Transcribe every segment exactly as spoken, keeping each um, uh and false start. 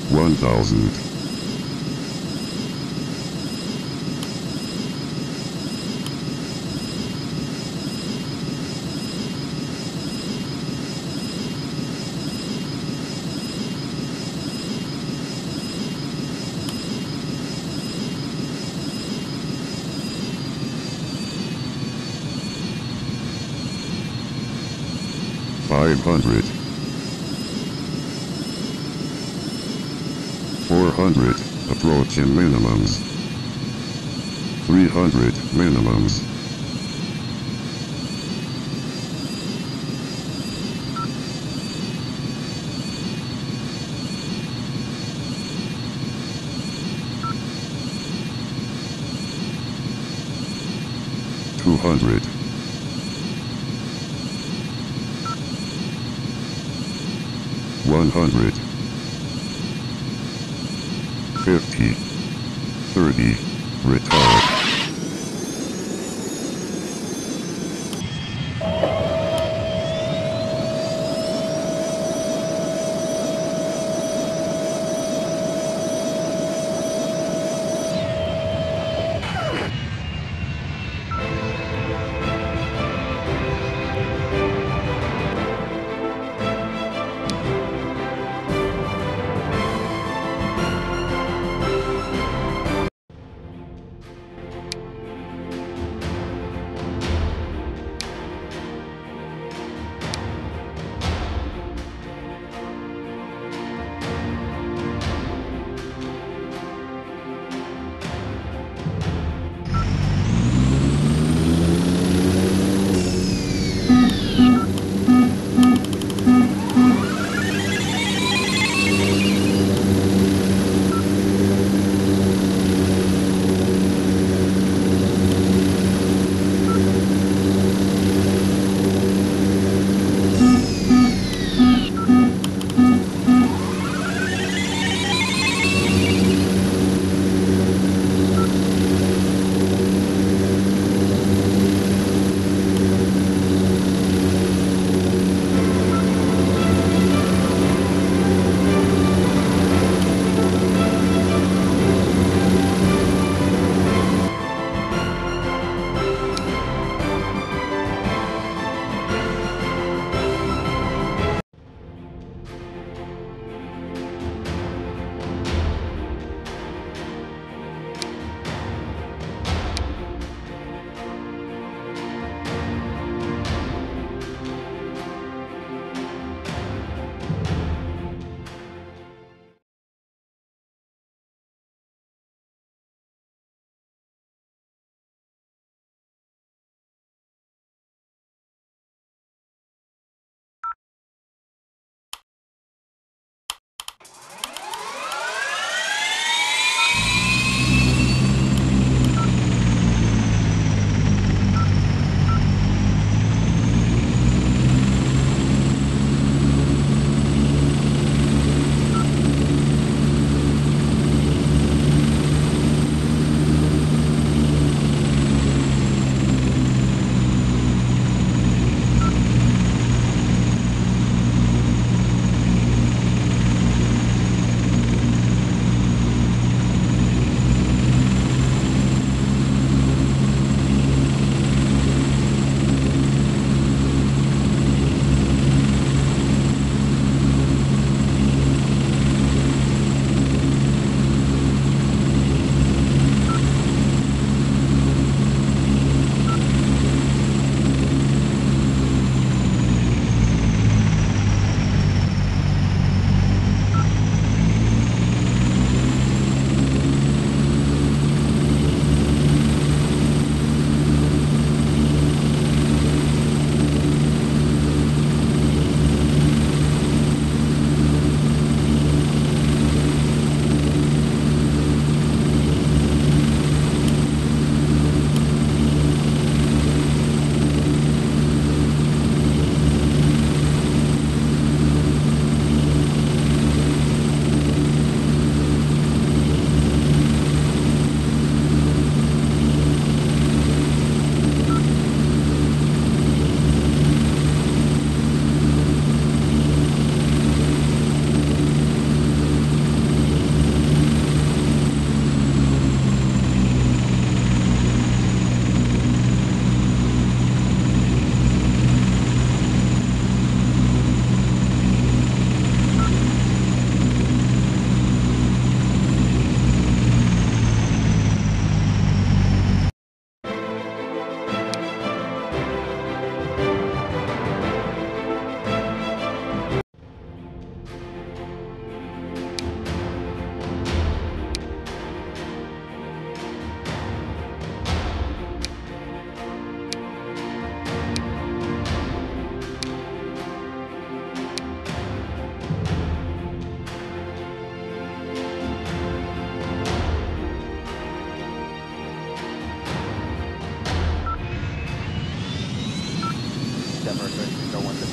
one thousand. Five hundred. Four hundred, approaching minimums. Three hundred, minimums. Two hundred. One hundred. Fifty. Thirty. Retard.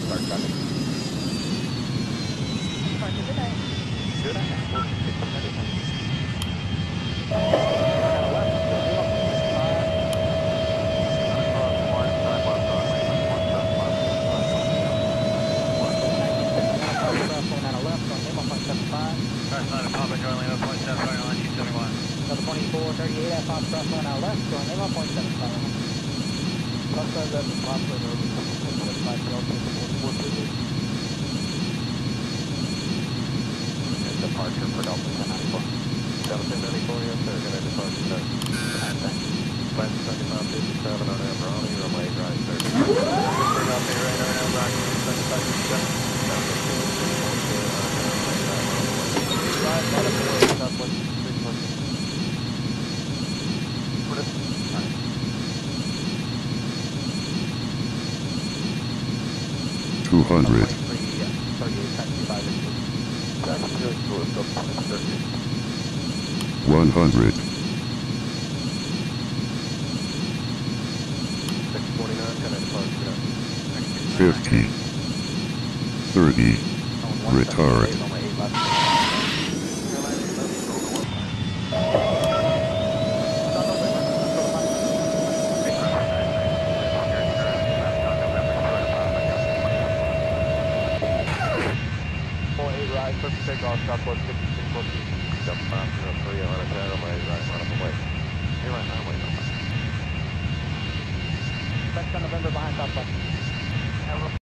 start traffic. Good, I have four, fifteen minutes. Now left, so zero point six five. Left on Lima point seven five. First line of Papa Joy Lima point seven five, line two seventy-one. Double twenty-four thirty-eight at Foxtrot one out left on Lima point seven five. Plus five left at Papa and over point seven five Delta forty-four thirty-eight. And departure for Delta ten ninety-four. Delta ten ninety-four, yes sir, gonna depart today. Alright, thanks. Plan seventy-five fifty-seven on Ambroni, runway right sir. Bring up here right now, Rock seventy-five fifty-seven. Right, right up there, Southwest three four six. What is it? Alright. two hundred, twenty-three, thirty-eight, taxi five inches. Taxi zero two is up on thirty-eight. one hundred, six forty-nine, can I depart today? fifty, thirty, retard, On my eight left. four eight right, perfect takeoff, Southwest fifty-six fourteen. Jump five zero three on a ten on my eight right, run up away. You're right, I'm waiting. Back on November behind Southwest.